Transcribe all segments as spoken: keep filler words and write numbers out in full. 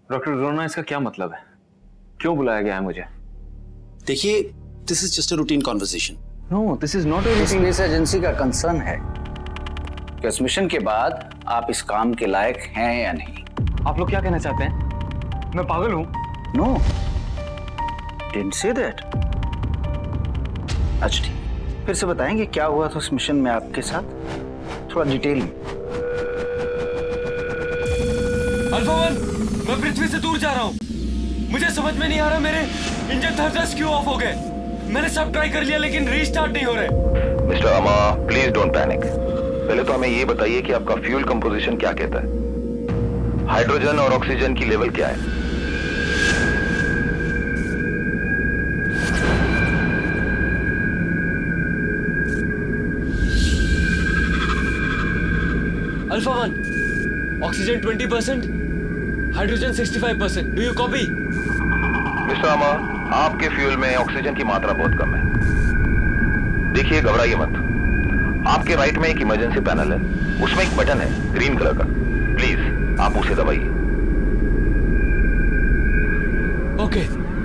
Doctor रोना, इसका क्या मतलब है? क्यों बुलाया गया है मुझे? देखिए, this is just a routine conversation. No, this is not a routine. Space agency का कंसर्न है कि इस मिशन के बाद आप इस काम के लायक हैं या नहीं। आप लोग क्या कहना चाहते हैं? मैं पागल हूं? No, didn't say that. अच्छा ठीक, फिर से बताएंगे क्या हुआ था उस मिशन में आपके साथ, थोड़ा डिटेल में। अल्फा वन, मैं पृथ्वी से दूर जा रहा हूँ। मुझे समझ में नहीं आ रहा मेरे इंजन थर्स्ट क्यों ऑफ हो गए। मैंने सब ट्राई कर लिया लेकिन रीस्टार्ट नहीं हो रहे। मिस्टर अमा, प्लीज डोंट पैनिक। पहले तो हमें ये बताइए कि आपका फ्यूल कंपोजिशन क्या कहता है। हाइड्रोजन और ऑक्सीजन की लेवल क्या है? Alpha one, oxygen twenty percent, hydrogen sixty five percent. Do you copy? Mister Amar, आपके फ्यूल में ऑक्सीजन की मात्रा बहुत कम है। देखिए, घबराइए मत। आपके राइट में एक इमरजेंसी पैनल है, उसमें एक बटन है ग्रीन कलर का। प्लीज आप उसे दबाइए। ओके।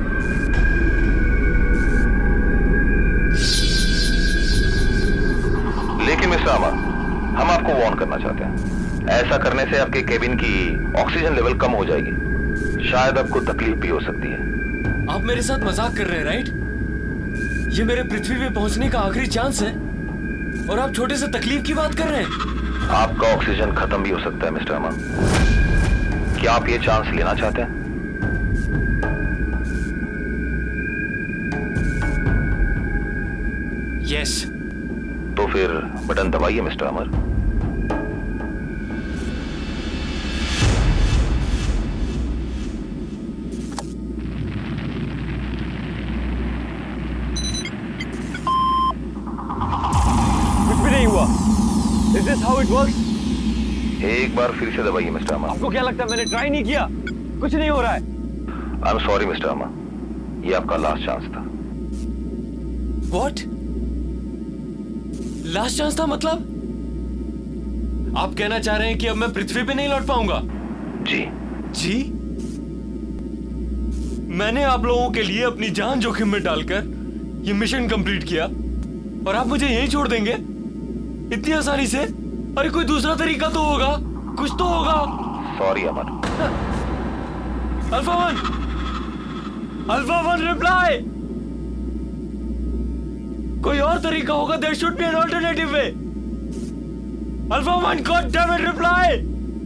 लेकिन मिस्टर अमा, हम आपको वार्न करना चाहते हैं। ऐसा करने से आपके केबिन की ऑक्सीजन लेवल कम हो जाएगी। शायद आपको तकलीफ भी हो सकती है। आप मेरे साथ मजाक कर रहे हैं, राइट? ये मेरे पृथ्वी पे पहुंचने का आखिरी चांस है और आप छोटे से तकलीफ की बात कर रहे हैं। आपका ऑक्सीजन खत्म भी हो सकता है मिस्टर अमा। क्या आप ये चांस लेना चाहते हैं? यस। तो फिर बटन दबाइए mister Amar. Is this how it works? एक बार फिर से दबाइए मिस्टर अमा। आपको क्या लगता है मैंने ट्राई नहीं किया? कुछ नहीं हो रहा है। I am sorry mister Amar, ये आपका लास्ट चांस था। What? लास्ट चांस था मतलब? आप कहना चाह रहे हैं कि अब मैं पृथ्वी पे नहीं लौट पाऊंगा? जी। जी? मैंने आप लोगों के लिए अपनी जान जोखिम में डालकर ये मिशन कंप्लीट किया और आप मुझे यहीं छोड़ देंगे इतनी आसानी से? अरे कोई दूसरा तरीका तो होगा, कुछ तो होगा। Sorry Amar. Alpha one, alpha one reply. कोई और तरीका होगा। There should be an alternative way. Alpha one, god damn it, reply.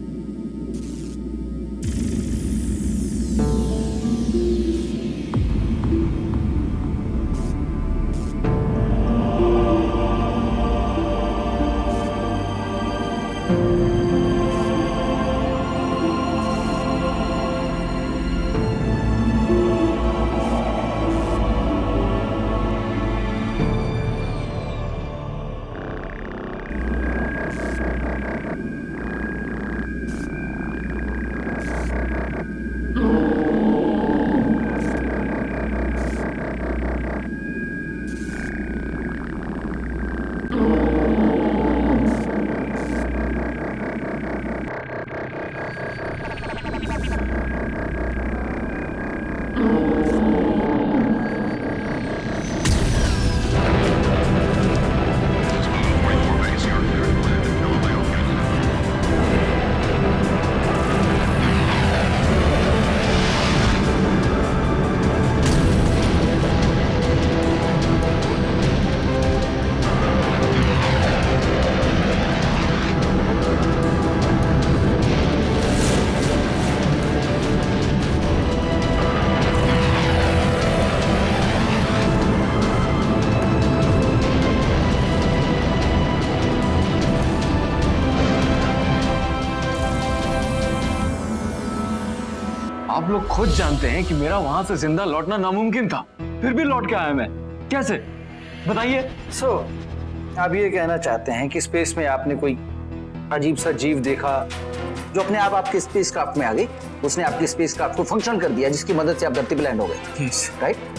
आप लोग खुद जानते हैं कि मेरा वहां से जिंदा लौटना नामुमकिन था, फिर भी लौट के आया मैं। कैसे? बताइए। सो so, आप ये कहना चाहते हैं कि स्पेस में आपने कोई अजीब सा जीव देखा जो अपने आप आपके स्पेस क्राफ्ट में आ गई, उसने आपके स्पेस क्राफ्ट को फंक्शन कर दिया जिसकी मदद से आप धरती पे लैंड हो गए। yes. राइट?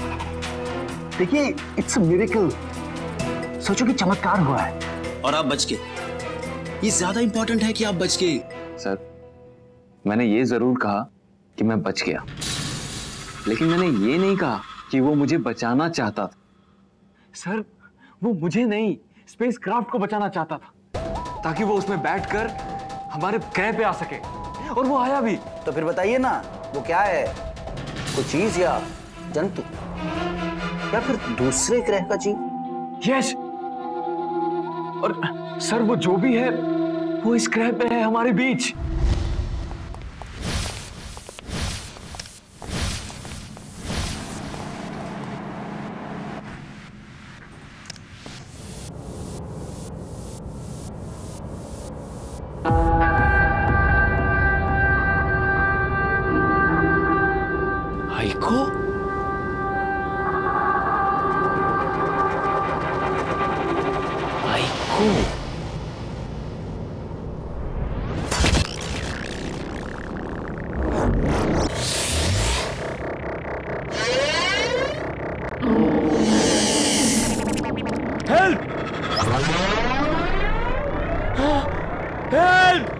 देखिए, इट्स अ मिरेकल। सोचो कि चमत्कार हुआ है और आप बच गए। ये ज्यादा इंपॉर्टेंट है कि आप बच गए। सर, मैंने ये जरूर कहा कि मैं बच गया, लेकिन मैंने ये नहीं कहा कि वो मुझे बचाना चाहता था। सर, वो मुझे नहीं, स्पेसक्राफ्ट को बचाना चाहता था, ताकि वो उसमें बैठकर हमारे ग्रह पे आ सके, और वो आया भी। तो फिर बताइए ना, वो क्या है? कोई चीज या जंतु, या फिर दूसरे ग्रह का जीव? यस, और सर वो जो भी है वो इस ग्रह पे है, हमारे बीच। Aiko? Aiko? Help! Help!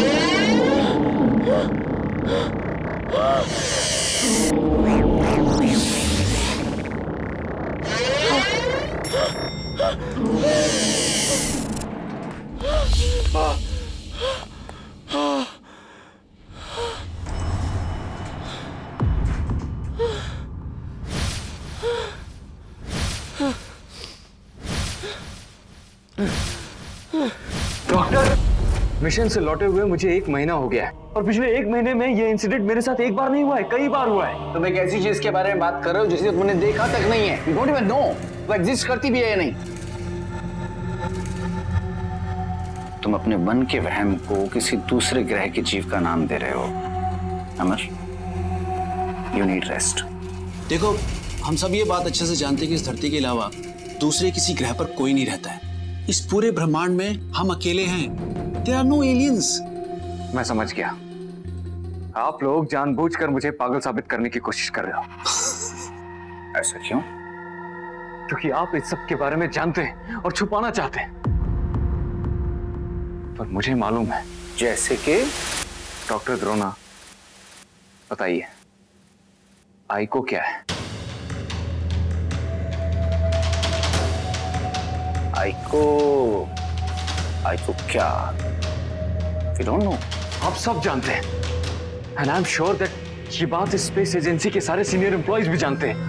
Doctor, mission से लौटे हुए मुझे एक महीना हो गया है, और पिछले एक महीने में ये इंसिडेंट मेरे साथ एक बार नहीं हुआ है, कई बार हुआ है। तुम एक ऐसी चीज के बारे में बात कर रहे हो जिसे तुमने देखा तक नहीं है। You don't even know वो एग्जिस्ट करती भी है या नहीं। तुम अपने मन के वहम को किसी दूसरे ग्रह के जीव का नाम दे रहे हो। Amar, you need rest. देखो, हम सब ये बात अच्छे से जानते हैं कि इस धरती के अलावा दूसरे किसी ग्रह पर कोई नहीं रहता है। इस पूरे ब्रह्मांड में हम अकेले हैं। There are no aliens. मैं समझ गया, आप लोग जानबूझकर मुझे पागल साबित करने की कोशिश कर रहे हो। ऐसा क्यों? क्योंकि आप इस सब के बारे में जानते हैं और छुपाना चाहते हैं, पर मुझे मालूम है। जैसे कि? डॉक्टर द्रोना, बताइए, आइको क्या है? आइको, आइको क्या? We don't know. आप सब जानते हैं, and I'm sure that ये बात स्पेस एजेंसी के सारे सीनियर एम्प्लॉइज भी जानते हैं।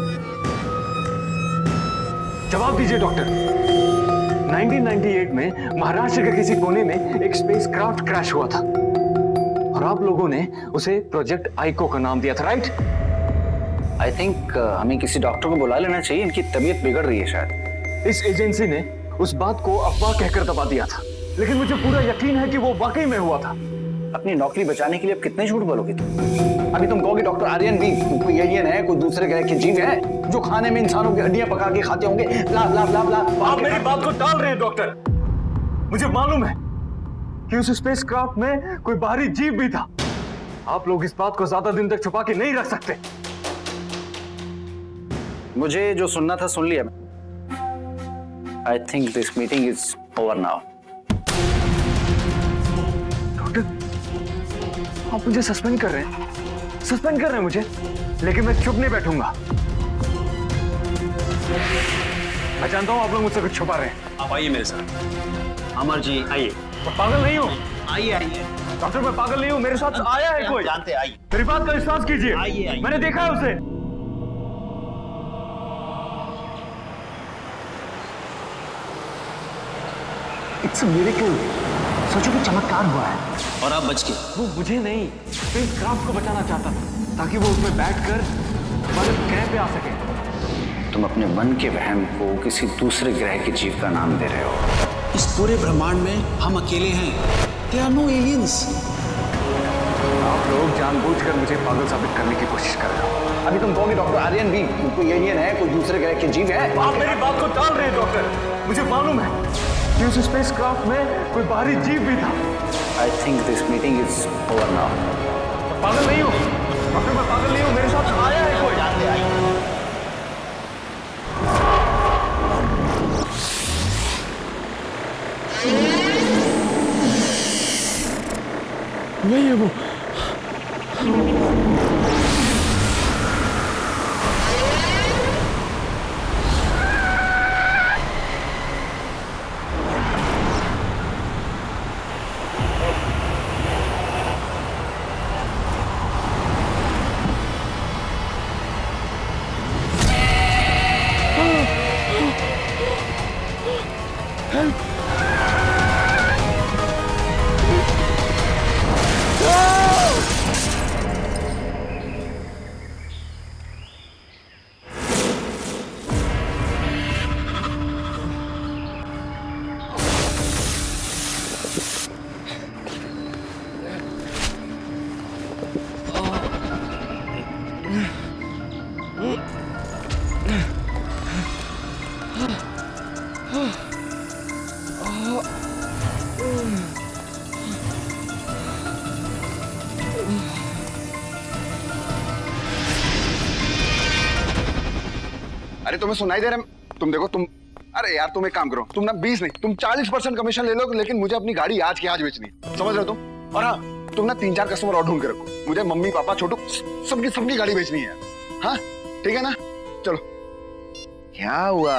जवाब दीजिए डॉक्टर। नाइनटीन नाइंटी एट में महाराष्ट्र के किसी कोने में एक स्पेस क्राफ्ट क्रैश हुआ था, और आप लोगों ने उसे प्रोजेक्ट आइको का नाम दिया था, राइट? आई थिंक uh, हमें किसी डॉक्टर को बुला लेना चाहिए, इनकी तबीयत बिगड़ रही है शायद। इस एजेंसी ने उस बात को अफवाह कहकर दबा दिया था, लेकिन मुझे पूरा यकीन है कि वो वाकई में हुआ था। अपनी नौकरी बचाने के लिए अब कितने झूठ बोलोगे तुम? अभी तुम कहोगे डॉक्टर आर्यन भी कोई एलियन है, कोई दूसरे ग्रह के जीव है जो खाने में इंसानों की हड्डियां पका के खाते होंगे, ब्ला ब्ला ब्ला ब्ला। आप मेरी बात को टाल रहे हैं डॉक्टर। मुझे मालूम है कि उस स्पेसक्राफ्ट में कोई बाहरी जीव भी था। आप लोग इस बात को ज्यादा दिन तक छुपा के नहीं रख सकते। मुझे जो सुनना था सुन लिया। I think this meeting is over now. Doctor, आप मुझे सस्पेंड कर रहे हैं, सस्पेंड कर रहे हैं मुझे, लेकिन मैं चुप नहीं बैठूंगा। मैं जानता हूं आप लोग मुझसे कुछ छुपा रहे हैं। आप आइए मेरे साथ। अमर जी आइए। मैं पागल नहीं हूं। आइए आइए। डॉक्टर, मैं पागल नहीं हूं, मेरे साथ आया है कोई। जानते, आइए। मेरी बात का विश्वास कीजिए। आइए, आइए। मैंने देखा है उसे। It's a miracle. सोचो कि चमत्कार हुआ है। और आप बच गए। वो मुझे नहीं, स्पेसक्राफ्ट को बचाना चाहता था, ताकि वो उसमें बैठकर हमारे ग्रह पे आ सके। तुम अपने मन के वहम को किसी दूसरे ग्रह के जीव का नाम दे रहे हो। इस पूरे ब्रह्मांड में हम अकेले हैं। There are no aliens. आप लोग जानबूझकर मुझे पागल साबित करने की कोशिश कर रहे हो। अभी तुम कहोगे डॉक्टर आर्यन भी कोई एलियन है, कोई दूसरे ग्रह के जीव है। आप मेरी बात को टाल रहे हैं डॉक्टर। मुझे मालूम है कि उस स्पेसक्राफ्ट में कोई बाहरी जीव भी था। I think this meeting is over now. मैं पागल नहीं हूँ डॉक्टर, मैं पागल नहीं हूँ, मेरे साथ आया है कोई। जानते, आइए। नहीं है वो। अरे तुम्हें सुनाई दे रहा है? तुम देखो तुम, अरे यार तुम एक काम करो, तुम ना बीस नहीं तुम चालीस परसेंट कमीशन ले लो, लेकिन मुझे अपनी गाड़ी आज की आज बेचनी है, समझ रहे हो तुम? और हाँ, तुम ना तीन चार कस्टमर और ढूंढ के रखो, मुझे मम्मी पापा छोटू सबकी सबकी गाड़ी बेचनी है। हाँ ठीक है ना, चलो। क्या हुआ?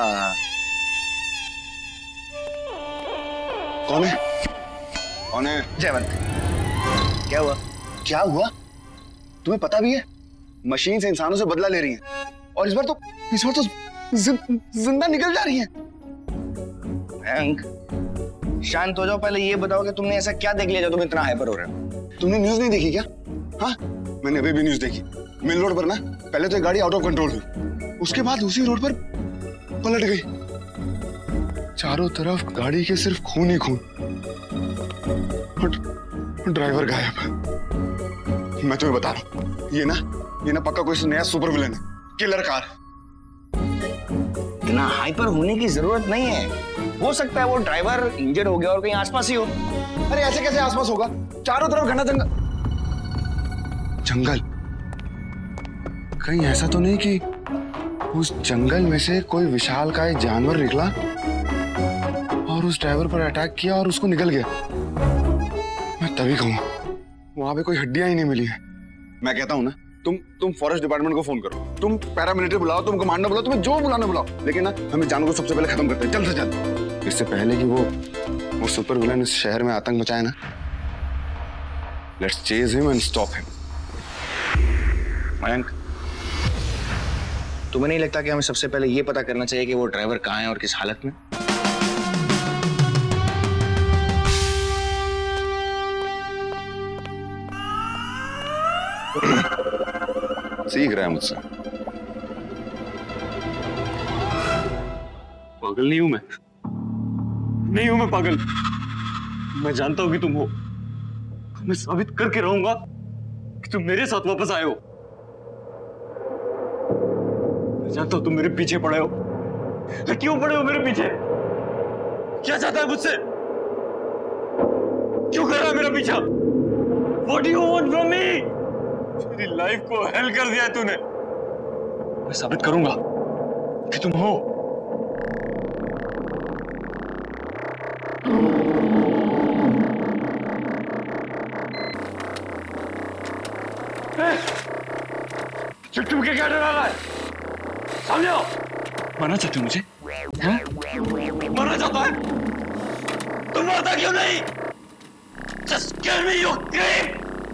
कौन है? कौन है? जयवंत। क्या हुआ? क्या हुआ? तुम्हें पता भी है मशीन से इंसानों से बदला ले रही है, और इस बार तो इस बार तो जिंदा निकल जा रही है। मयंक, शांत हो जाओ, पहले ये बताओ कि तुमने ऐसा क्या देख लिया जो तुम इतना हाइपर हो रहे हो? तुमने न्यूज़ नहीं देखी क्या? हाँ, मैंने अभी भी न्यूज़ देखी। मिल रोड पर ना पहले तो एक गाड़ी आउट ऑफ कंट्रोल हुई, उसके बाद उसी रोड पर पलट गई। चारों तरफ गाड़ी के सिर्फ खून ही खून, और ड्राइवर गायब। मैं तुम्हें बता रहा हूँ, ये ना ये ना पक्का कोई नया सुपर विलेन है, किलर कार। इतना हाइपर होने की जरूरत नहीं है, हो सकता है वो ड्राइवर इंजर्ड हो गया और कहीं आसपास ही हो। अरे ऐसे कैसे आसपास होगा? चारों तरफ घना जंगल। जंगल? कहीं ऐसा तो नहीं कि उस जंगल में से कोई विशालकाय जानवर निकला और उस ड्राइवर पर अटैक किया और उसको निकल गया? मैं तभी कहूँ वहां पे कोई हड्डियां ही नहीं मिली है। मैं कहता हूँ ना, तुम तुम फॉरेस्ट डिपार्टमेंट को फोन करो, तुम पैरामिलिट्री बुलाओ, तुम कमांडो बुलाओ, तुम्हें जो बुलाना बुलाओ, लेकिन ना हमें जानवर को सबसे पहले खत्म करते हैं, जल्द से जल्द, इससे पहले कि वो वो सुपर विलेन इस शहर में आतंक मचाए ना। Let's chase him and stop him. Mayank, तुम्हें नहीं लगता कि हमें सबसे पहले ये पता करना चाहिए कि वो ड्राइवर कहाँ है और किस हालत में? सीख रहा है मुझसे। पागल नहीं हूं मैं, नहीं हूं मैं पागल। मैं जानता हूं कि तुम हो, मैं साबित करके रहूंगा कि तुम मेरे साथ वापस आए हो। मैं जानता हूं तुम मेरे पीछे पड़े हो। क्यों पड़े हो मेरे पीछे? क्या चाहता है मुझसे? क्यों कर रहा है मेरा पीछा? What do you want from me? मेरी लाइफ को हेल कर दिया है तूने। मैं साबित करूंगा कि तुम हो। चुप चुप के क्या डरा रहा है? सामने आओ। मारना चाहते हो मुझे? हाँ? मारना चाहता है? तुम मारता क्यों नहीं? Just kill me, you creep!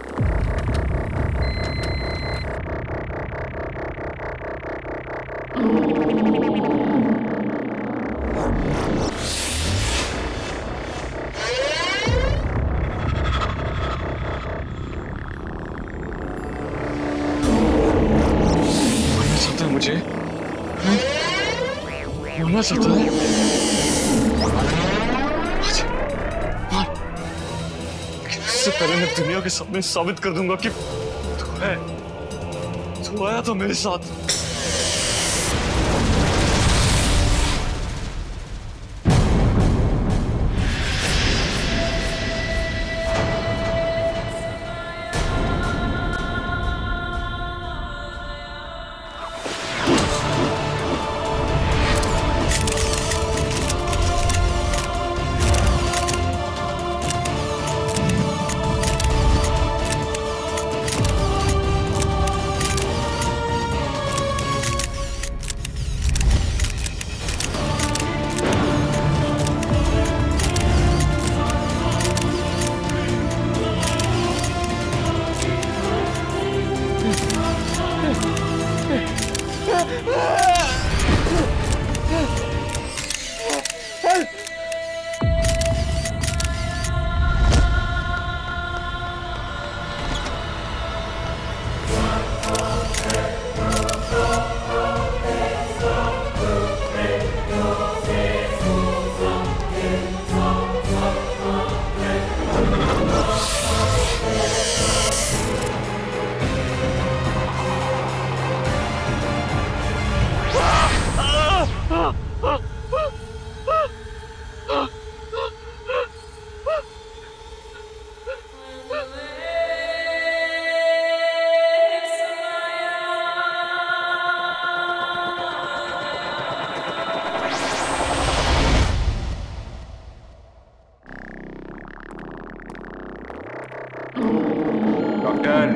मारना चाहता है मुझे? मारना चाहता है? इससे पहले मैं दुनिया के सामने साबित कर दूंगा कि तू है, तू आया तो मेरे साथ। Doctor.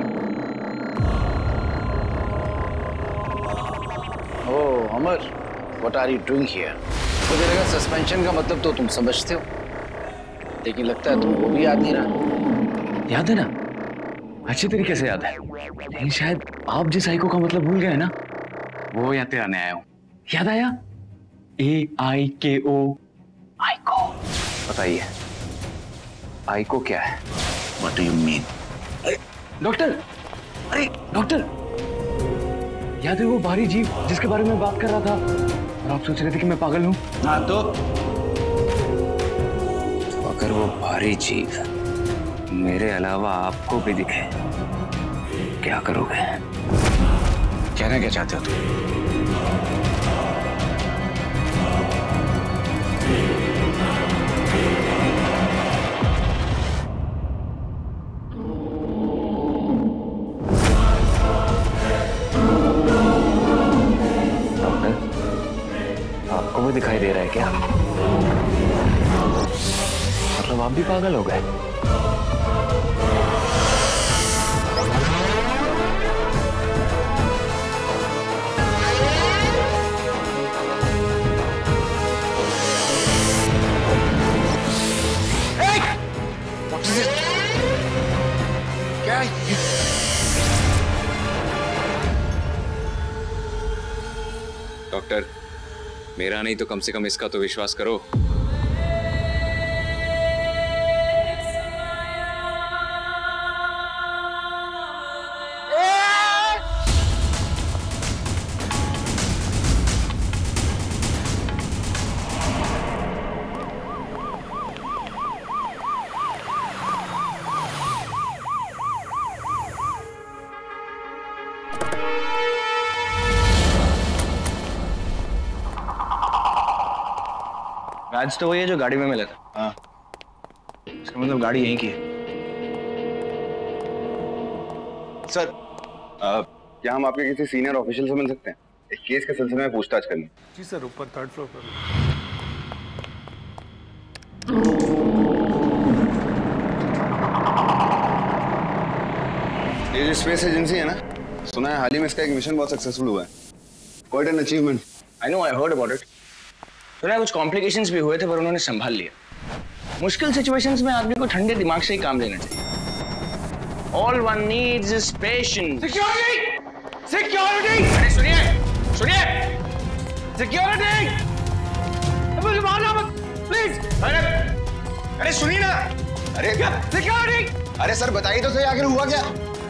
Oh Amar, what are you doing here? मुझे लगा सस्पेंशन का मतलब तो तुम समझते हो, लेकिन लगता है तुमको भी याद नहीं रहा। याद है ना, अच्छे तरीके से याद है, लेकिन शायद आप जिस आइको का मतलब भूल गए ना, वो याद दिलाने आया हूँ। याद आया? ए आई के ओ, आइको। बताइए आइको क्या है? What do you mean? Doctor, अरे डॉक्टर, याद है वो बाहरी जीव जिसके बारे में बात कर रहा था और आप सोच रहे थे कि मैं पागल हूँ? हाँ तो अगर वो भारी जीव मेरे अलावा आपको भी दिखे, क्या करोगे? कहना क्या चाहते हो तुम? आपको भी दिखाई दे रहा है क्या? मतलब आप भी पागल हो गए? क्या? डॉक्टर, मेरा नहीं तो कम से कम इसका तो विश्वास करो। राज तो वही है जो गाड़ी में मिला था। हाँ, इसका मतलब गाड़ी यहीं की है। सर, आ, क्या हम आपके किसी सीनियर ऑफिशियल से मिल सकते हैं? एक केस के सिलसिले में पूछताछ करनी। जी सर, ऊपर थर्ड फ्लोर पर। ये जो स्पेस एजेंसी है ना, सुना है हाल ही में इसका एक मिशन बहुत सक्सेसफुल हुआ है। Quite an achievement. I know, I heard about it. सुना है कुछ कॉम्प्लिकेशंस भी हुए थे पर उन्होंने संभाल लिया। मुश्किल सिचुएशंस में आदमी को ठंडे दिमाग से ही काम लेना चाहिए। All one needs is patience. Security! Security! अरे सुनिए, सुनिए! सिक्योरिटी! मुझे मारना मत, प्लीज! अरे, अरे सुनिए ना! अरे क्या? सिक्योरिटी! अरे सर बताइए तो सही, आखिर हुआ क्या?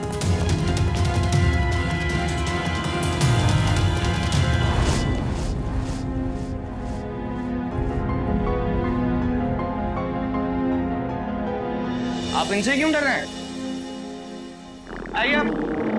आप इनसे क्यों डर रहे हैं? आइए आप।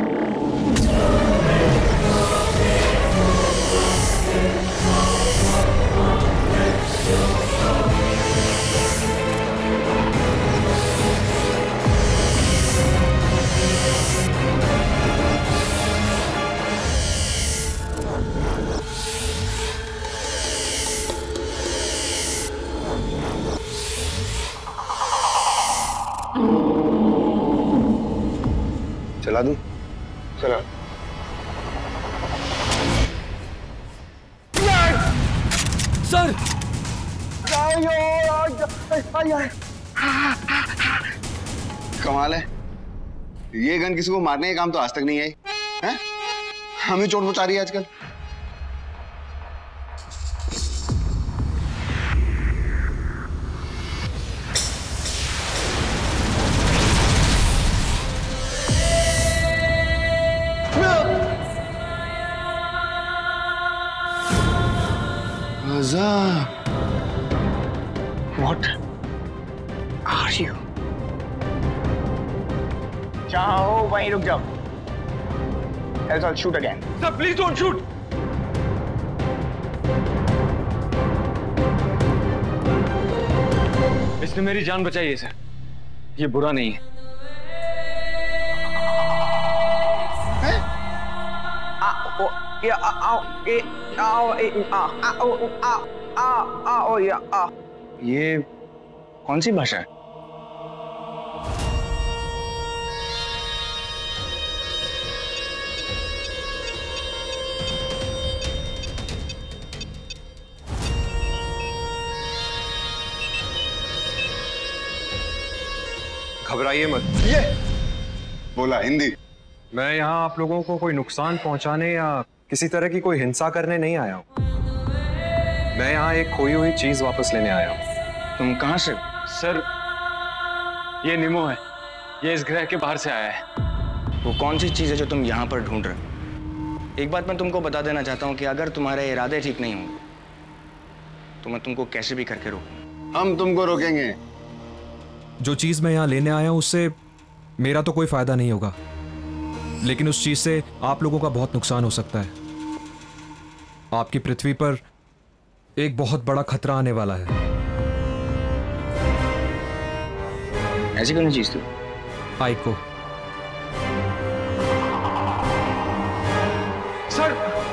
चला दूं? चला। सर! कमाल है, ये गन किसी को मारने का काम तो आज तक नहीं आई है? हमें चोट पहुंचा रही है आजकल। Mirza, What are you? जहाँ हो वहीं रुक जाओ. Else I'll shoot again. Sir please don't shoot. इसने मेरी जान बचाई है सर. ये बुरा नहीं है. या आओ ए आओ ए आ आओ आ आ आओ या आ. ये कौन सी भाषा है? घबराइए मत. ये बोला हिंदी. मैं यहाँ आप लोगों को कोई नुकसान पहुंचाने या किसी तरह की कोई हिंसा करने नहीं आया हूँ. मैं यहाँ एक खोई हुई चीज वापस लेने आया हूँ. तुम कहाँ से? सर ये निमो है. ये इस ग्रह के बाहर से आया है. वो कौन सी चीज है जो तुम यहाँ पर ढूंढ रहे हो? एक बात मैं तुमको बता देना चाहता हूँ कि अगर तुम्हारे इरादे ठीक नहीं होंगे तो मैं तुमको कैसे भी करके रोकूंगा. हम तुमको रोकेंगे. जो चीज मैं यहाँ लेने आया हूँ उससे मेरा तो कोई फायदा नहीं होगा, लेकिन उस चीज से आप लोगों का बहुत नुकसान हो सकता है. आपकी पृथ्वी पर एक बहुत बड़ा खतरा आने वाला है. ऐसी कौन चीज थी? आइको. सर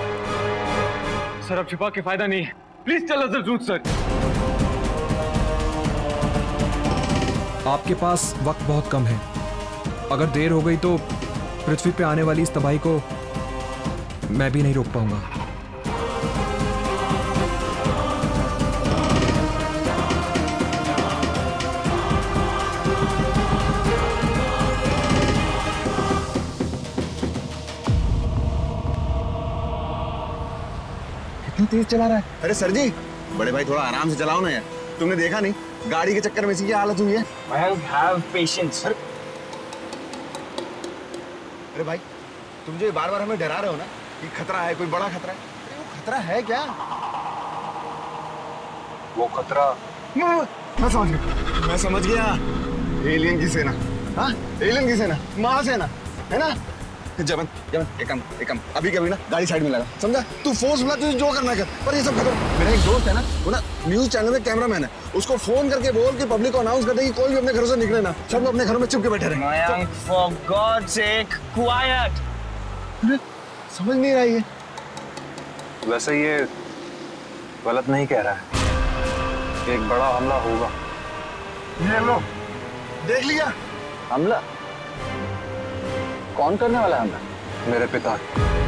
सर अब छिपा के फायदा नहीं है. Please tell us the truth sir. आपके पास वक्त बहुत कम है. अगर देर हो गई तो पृथ्वी पे आने वाली इस तबाही को मैं भी नहीं रोक पाऊंगा. कितना तेज चला रहा है. अरे सर जी, बड़े भाई थोड़ा आराम से चलाओ ना यार. तुमने देखा नहीं गाड़ी के चक्कर में इसकी हालत हुई है. Well, have patience. अरे अरे भाई, तुम जो बार बार हमें डरा रहे हो ना कि खतरा है, कोई बड़ा खतरा है. अरे वो खतरा है क्या? वो खतरा. मैं समझ गया. मैं समझ गया. एलियन की सेना. हाँ, एलियन की सेना, महासेना, है ना? जबन, जबन, एक काम, एक काम, अभी कभी ना गाड़ी साइड में लगा, समझा? तू फोर्स बुला, तुझे जो करना कर. पर ये सब खत्म. मेरा एक दोस्त है ना, वो ना न्यूज चैनल में कैमरामैन है. उसको फोन करके बोल कि पब्लिक को अनाउंस कर दे कि कोई भी अपने घरों से निकले ना. सब लोग अपने घरों में चुप के बैठे रहे. Mayank, for God's sake, quiet. अरे समझ नहीं रहा ये. वैसे ये गलत नहीं कह रहा है. एक बड़ा हमला होगा. ये लो, देख लिया. हमला? कौन करने वाला है हमला? मेरे पिता.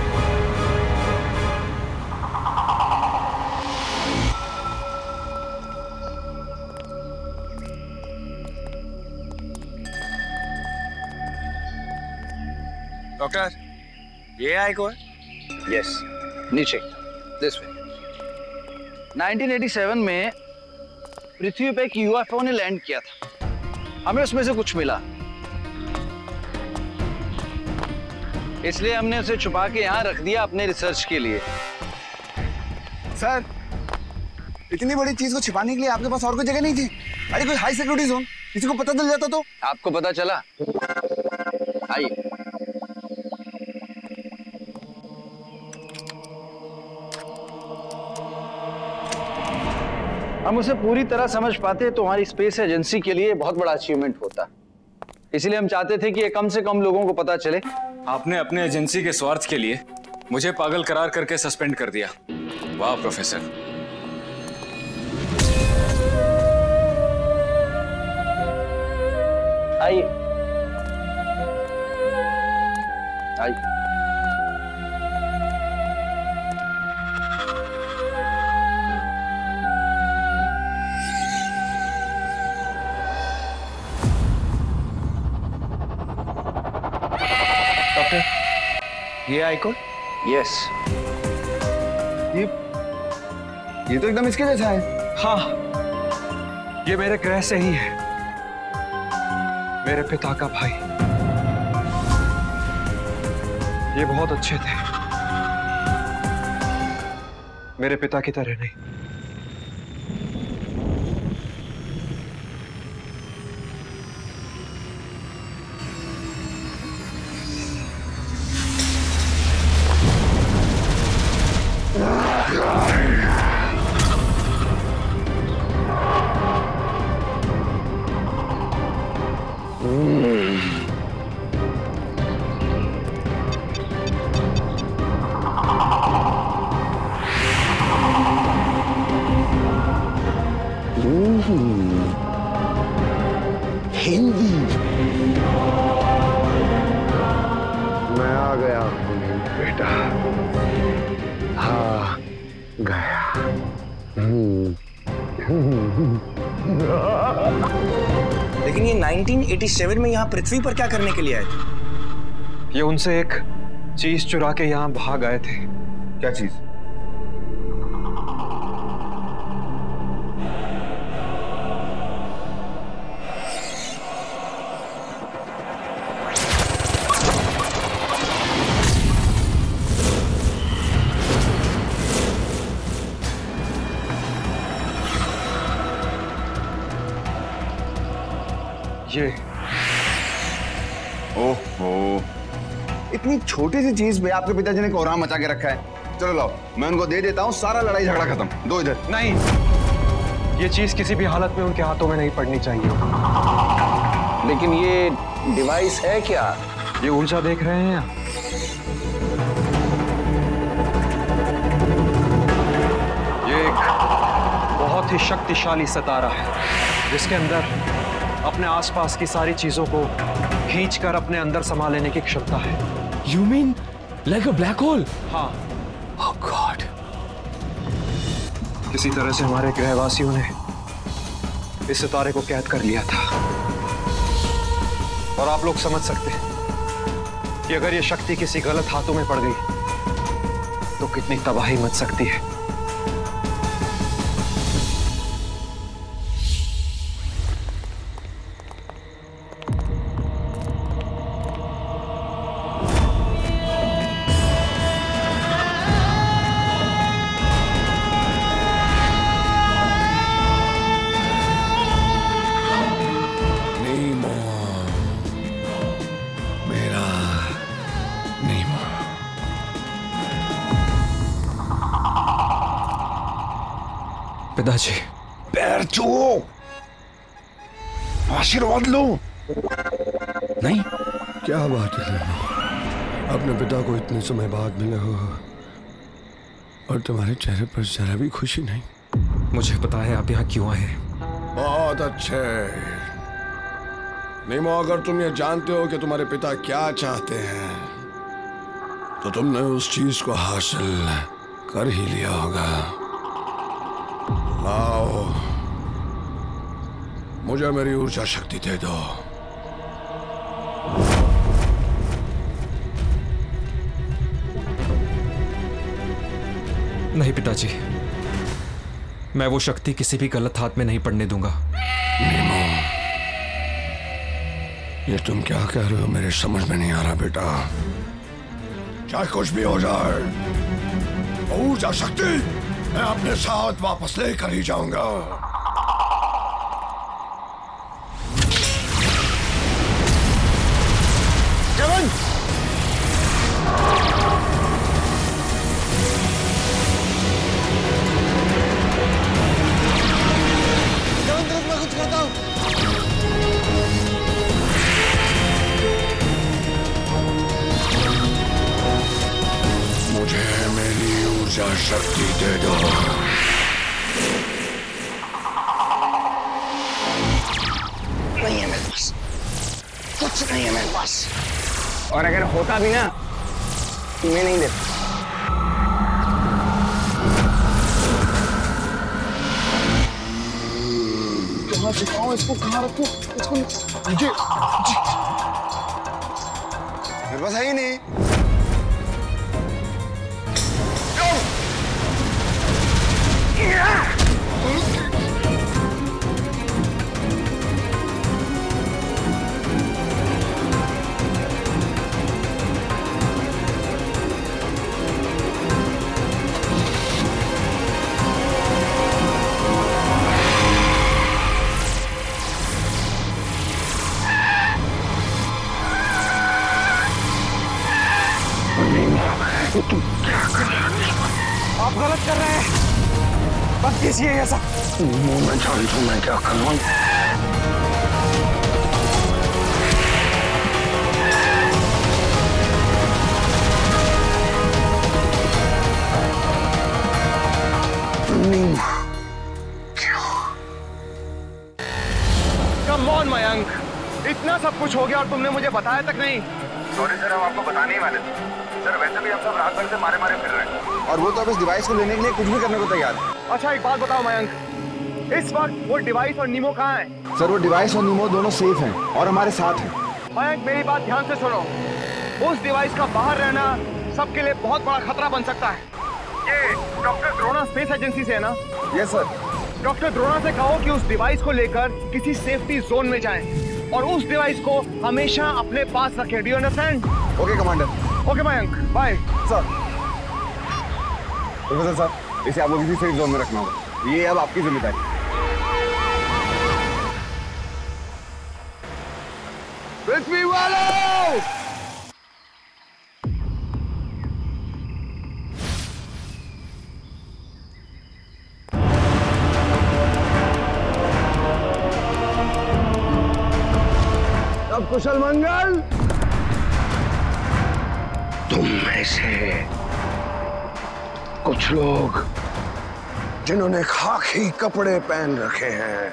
डॉक्टर, ये आइको है? यस, नीचे, this way. Nineteen eighty seven में पृथ्वी पे एक यूएफओ ने लैंड किया था. हमें उसमें से कुछ मिला, इसलिए हमने उसे छुपा के यहाँ रख दिया अपने रिसर्च के लिए. सर, इतनी बड़ी चीज को छिपाने के लिए आपके पास और कोई जगह नहीं थी? अरे कोई हाई सिक्योरिटी जोन, किसी को पता चल जाता तो? आपको पता चला? आइए. हम उसे पूरी तरह समझ पाते तो हमारी स्पेस एजेंसी के लिए बहुत बड़ा अचीवमेंट होता. इसलिए हम चाहते थे कि ये कम से कम लोगों को पता चले. आपने अपने एजेंसी के स्वार्थ के लिए मुझे पागल करार करके सस्पेंड कर दिया. वाह प्रोफेसर. आइए आइए. ये आइकॉन? यस. ये ये तो एकदम इसके जैसा है. हाँ, ये मेरे ग्रह से ही है. मेरे पिता का भाई. ये बहुत अच्छे थे, मेरे पिता की तरह नहीं. बेटा, हाँ गया। लेकिन ये नाइनटीन एटी सेवन में यहाँ पृथ्वी पर क्या करने के लिए आए थे? ये उनसे एक चीज चुरा के यहाँ भाग आए थे। क्या चीज? ये ओहो, इतनी छोटी सी चीज पे आपके पिताजी ने कोहराम मचा के रखा है। चलो लाओ, मैं उनको दे देता हूँ, सारा लड़ाई झगड़ा खत्म। दो इधर। नहीं, ये चीज किसी भी हालत में उनके हाथों में नहीं पड़नी चाहिए। लेकिन ये डिवाइस है क्या? ये ऊर्जा देख रहे हैं आप? ये एक बहुत ही शक्तिशाली सितारा है जिसके अंदर अपने आसपास की सारी चीजों को खींचकर अपने अंदर समा लेने की क्षमता है। You mean like a black hole? हाँ। Oh God. किसी तरह से हमारे ग्रहवासियों ने इस सितारे को कैद कर लिया था। और आप लोग समझ सकते हैं कि अगर ये शक्ति किसी गलत हाथों में पड़ गई तो कितनी तबाही मच सकती है। पिताजी, पैर छुओ, आशीर्वाद लो। नहीं, क्या बात है, अपने पिता को इतने समय बाद मिले हो और तुम्हारे चेहरे पर जरा भी खुशी नहीं। मुझे पता है आप यहाँ क्यों आए। बहुत अच्छे नीमो, अगर तुम ये जानते हो कि तुम्हारे पिता क्या चाहते हैं तो तुमने उस चीज को हासिल कर ही लिया होगा। लाओ, मुझे मेरी ऊर्जा शक्ति दे दो। नहीं पिताजी, मैं वो शक्ति किसी भी गलत हाथ में नहीं पड़ने दूंगा। नीमो, ये तुम क्या कह रहे हो मेरे समझ में नहीं आ रहा बेटा। चाहे कुछ भी हो जाए, ऊर्जा शक्ति मैं अपने साथ वापस लेकर ही जाऊंगा। केविन! केविन, मैं कुछ करता हूं। मुझे मेरी ऊर्जा शक्ति दे दो। नहीं है मेरे पास, कुछ नहीं है मेरे पास, और अगर होता भी ना मैं नहीं देता। कहाँ सिखाऊं इसको, कहाँ रखूं इसको? जी, जी। मेरे पास है ही नहीं। आप गलत कर रहे हैं, बस कीजिए ऐसा। मैं जानता हूं मैं क्या कर रहा हूं। कम ऑन मयंक, इतना सब कुछ हो गया और तुमने मुझे बताया तक नहीं। सॉरी सर, हम आपको बताने ही वाले थे। सर वैसे भी हम सब रात भर से मारे मारे फिर रहे हैं और वो तो अब इस डिवाइस को लेने के लिए कुछ भी करने को तैयार है। अच्छा एक बात बताओ मयंक, इस वक्त वो डिवाइस और नीमो कहाँ है? सर वो डिवाइस और नीमो दोनों सेफ हैं और हमारे साथ हैं। मयंक मेरी बात ध्यान से सुनो, उस डिवाइस का बाहर रहना सबके लिए बहुत बड़ा खतरा बन सकता है। ये डॉक्टर द्रोणा स्पेस एजेंसी से है ना? Yes sir. डॉक्टर द्रोणा से कहो कि उस डिवाइस को लेकर किसी सेफ्टी जोन में जाएं और उस डिवाइस को हमेशा अपने पास रखें। Do you understand? Okay commander. Okay Mayank, bye. Sir professor साहब, इसे आपको किसी सेफ जोन में रखना होगा, ये अब आपकी जिम्मेदारी। पृथ्वी वालों, अब कुशल मंगल। तुम में से कुछ लोग जिन्होंने खाकी कपड़े पहन रखे हैं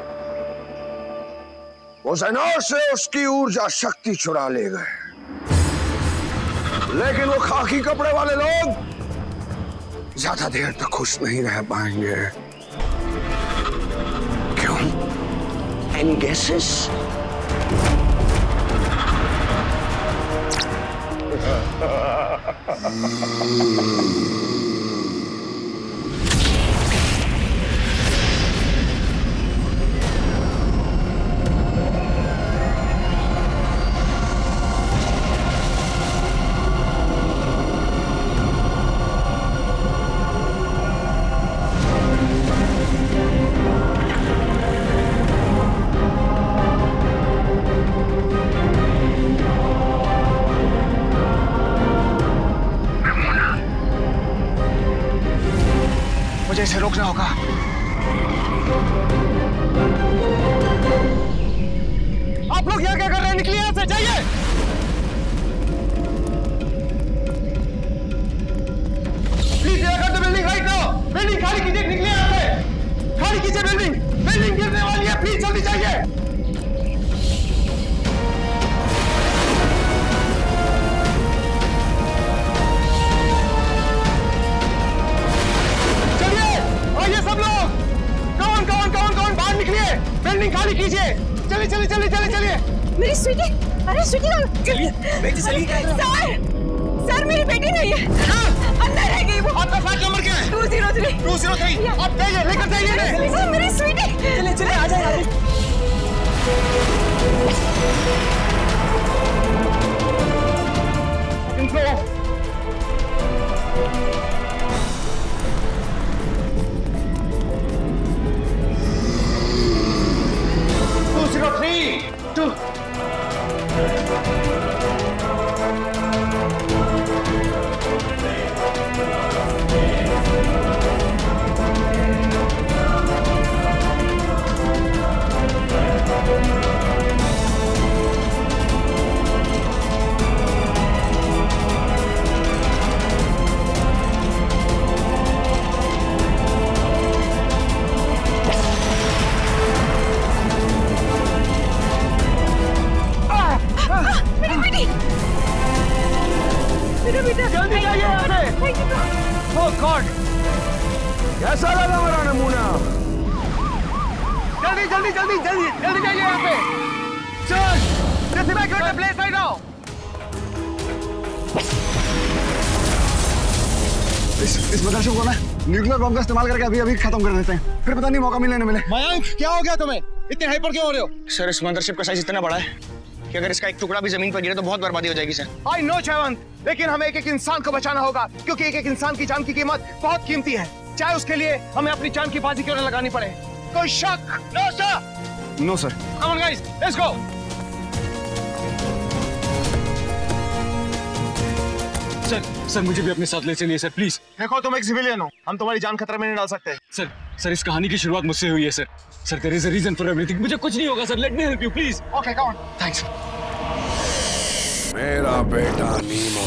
वो ज़ेनोर से उसकी ऊर्जा शक्ति चुरा ले गए, लेकिन वो खाकी कपड़े वाले लोग ज्यादा देर तक खुश नहीं रह पाएंगे। क्यों? Any guesses? मुझे इसे रोकना होगा। आप लोग यहाँ क्या कर रहे हैं? निकलिए यहाँ से, जाइए। Please the building right now. Building खाली कीजिए, निकलिए यहाँ से। खाली कीजिए बिल्डिंग, बिल्डिंग गिरने वाली है, प्लीज जल्दी जाइए। ये सब लोग कौन कौन कौन कौन बाहर निकलिए, बिल्डिंग खाली कीजिए। चलिए चलिए चलिए चलिए चलिए। मेरी स्वीटी, अरे स्वीटी चलिए बेटी चलिए। सर सर मेरी बेटी नहीं है, अंदर रह गई वो। आपका फ्लैट नंबर क्या है? Two zero three. Two zero three. आप जाइए, लेकर जाइए। सर मेरी स्वीटी। चलिए चलिए आ जाइए। इनको Three, two. जल्दी जाइए यहाँ से। Oh God! कैसा लगा मेरा नमूना? जल्दी जल्दी जल्दी जल्दी जल्दी जाइए यहाँ पे। चल, let's evacuate the place right now. इस इस मदरशे को ना न्यूक्लियर बम का इस्तेमाल करके अभी अभी खत्म कर देते हैं, फिर पता नहीं मौका मिले न मिले। मयंक क्या हो गया तुम्हें? इतने हाइपर क्यों हो रहे हो? सर इस मदरशिप का साइज इतना बड़ा है कि अगर इसका एक टुकड़ा भी जमीन पर गिरे तो बहुत बर्बादी हो जाएगी सर। आई नो जयवंत, लेकिन हमें एक एक इंसान को बचाना होगा क्योंकि एक एक इंसान की जान की कीमत बहुत कीमती है, चाहे उसके लिए हमें अपनी जान की बाजी क्यों न लगानी पड़े। कोई शक? No sir. No sir. Come on guys, let's go. Sir sir मुझे भी अपने साथ ले चलिए सर प्लीज। देखो तुम एक सिविलियन हो, हम तुम्हारी जान खतरे में नहीं डाल सकते। सर सर इस कहानी की शुरुआत मुझसे हुई है sir. Sir there is a reason for everything. मुझे कुछ नहीं होगा sir, let me help you please. Okay come on. Thanks. मेरा बेटा नीमो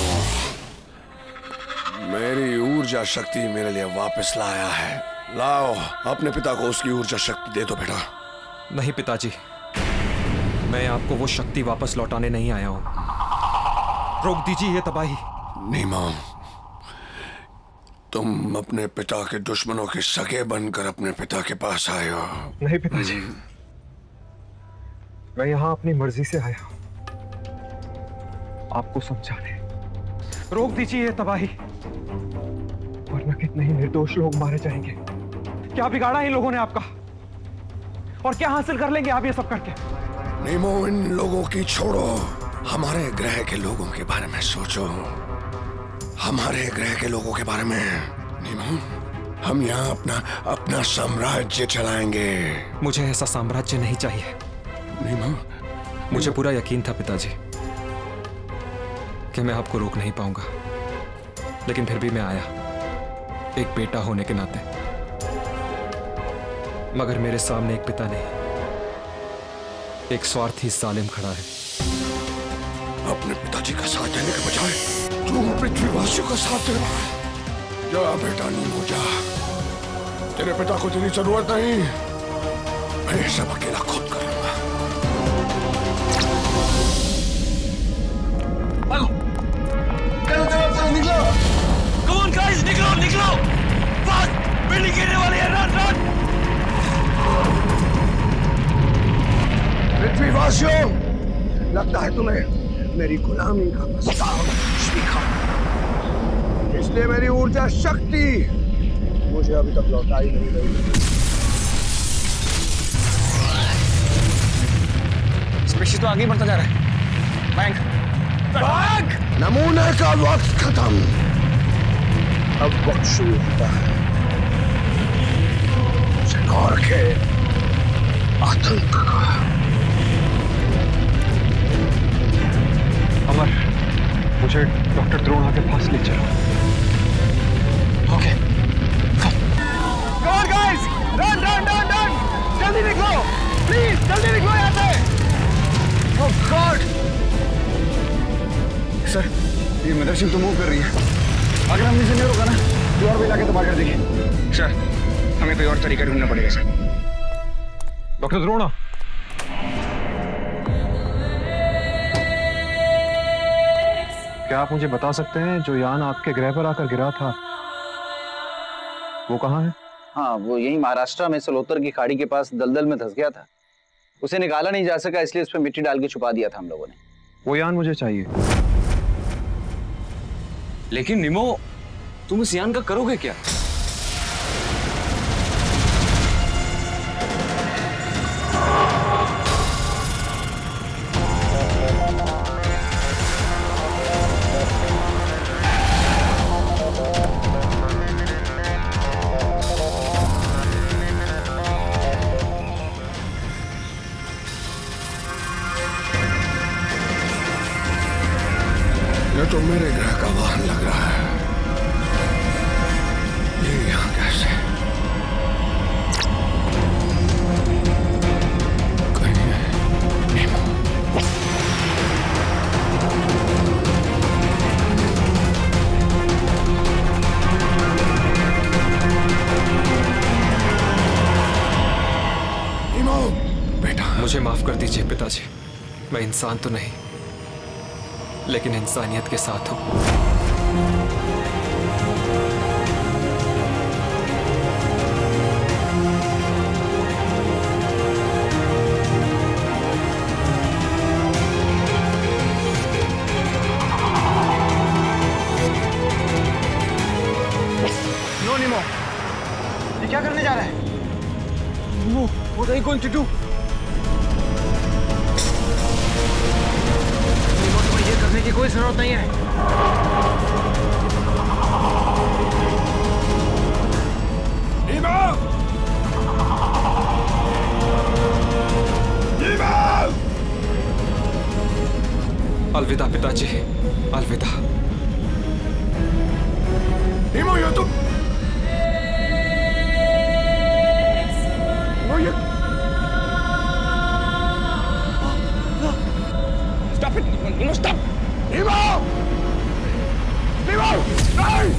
मेरी ऊर्जा शक्ति मेरे लिए वापस लाया है। लाओ अपने पिता को उसकी ऊर्जा शक्ति दे दो बेटा। नहीं पिताजी, मैं आपको वो शक्ति वापस लौटाने नहीं आया हूं। रोक दीजिए ये तबाही। नीमो, तुम अपने पिता के दुश्मनों के सगे बनकर अपने पिता के पास आए हो। नहीं पिताजी, मैं यहां अपनी मर्जी से आया हूं, आपको समझाने। रोक दीजिए ये तबाही, वरना कितने ही निर्दोष लोग मारे जाएंगे। क्या बिगाड़ा इन लोगों ने आपका, और क्या हासिल कर लेंगे आप ये सब करके? नीमो, इन लोगों की छोड़ो, हमारे ग्रह के लोगों के बारे में सोचो। हमारे ग्रह के लोगों के बारे में। नीमो, हम यहाँ अपना अपना साम्राज्य चलाएंगे। मुझे ऐसा साम्राज्य नहीं चाहिए। नीमो, मुझे पूरा यकीन था पिताजी कि मैं आपको रोक नहीं पाऊंगा, लेकिन फिर भी मैं आया, एक बेटा होने के नाते। मगर मेरे सामने एक पिता नहीं, एक स्वार्थी जालिम खड़ा है। अपने पिताजी का साथ देने के बजाय तू पृथ्वीवासियों का साथ दे रहा है। जा बेटा, नीमो जा। तेरे पिता को तेरी जरूरत नहीं, मैं ये सब अकेला खुद करूंगा। चलो चलो चलो निकलो। Come on guys, निकलो निकलो, फास्ट, बिल्डिंग गिरने वाली है, रन रन। पृथ्वीवासियों, लगता है तुम्हें मेरी गुलामी का प्रस्ताव स्वीकार, इसलिए मेरी ऊर्जा शक्ति मुझे अभी तक लौटाई नहीं गई। स्पेशल तो आगे बढ़ता जा रहा है। बैंक बैंक नमूने का वक्त खत्म, अब वक्त शुरू होता है सिनौर के आतंक का। अमर, मुझे डॉक्टर द्रोणा के पास ले चलो। Okay, Come on guys, run run run run, जल्दी निकलो, प्लीज जल्दी निकलो यहाँ से। Oh God! सर, ये मदरशिप तो मूव कर रही है। अगर हमने इसे नहीं रोका ना, तो और भी इलाके तबाह कर देंगे। सर, हमें कोई और तरीका ढूंढना पड़ेगा सर। डॉक्टर द्रोणा, क्या आप मुझे बता सकते हैं जो यान आपके ग्रह पर आकर गिरा था वो कहाँ है? हाँ, वो यही महाराष्ट्र में सलोतर की खाड़ी के पास दलदल में धंस गया था। उसे निकाला नहीं जा सका, इसलिए उस पर मिट्टी डाल के छुपा दिया था हम लोगों ने। वो यान मुझे चाहिए। लेकिन निमो, तुम इस यान का करोगे क्या? ये तो मेरे ग्रह का वाहन लग रहा है। ये यहाँ कैसे? कहीं नीमो। नीमो, बेटा। मुझे माफ कर दीजिए पिताजी, मैं इंसान तो नहीं, लेकिन इंसानियत के साथ हूं। नो निमो, ये क्या करने जा रहा है? निमो, what are you going to do? करने की कोई जरूरत नहीं है। नीमो! नीमो! अलविदा पिताजी, अलविदा। नीमो, ये तुम वो ये Stop it, Nemo, stop! Nemo! Nemo! नहीं!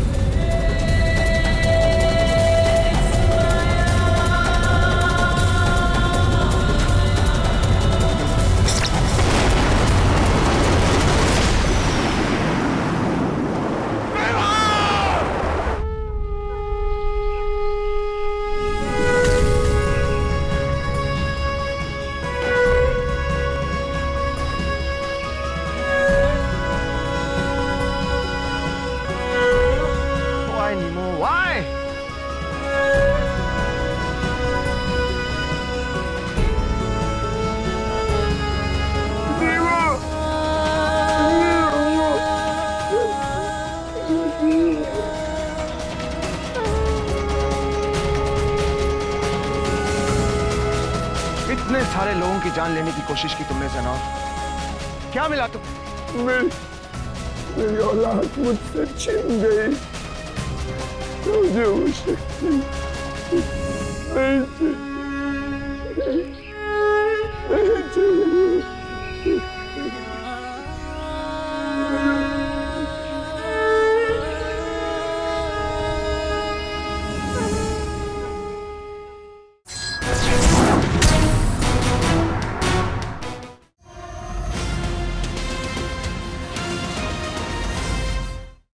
की जान लेने की कोशिश की तुमने जनाब, क्या मिला तुम? मेरी मेरी औलाद मुझसे छिन गई, मुझे वो शक्ति नहीं थी।